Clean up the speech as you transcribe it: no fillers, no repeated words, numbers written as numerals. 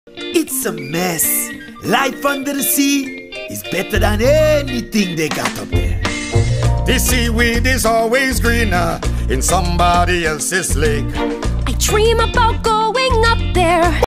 It's a mess. Life under the sea is better than anything they got up there. The seaweed is always greener in somebody else's lake. I dream about going up there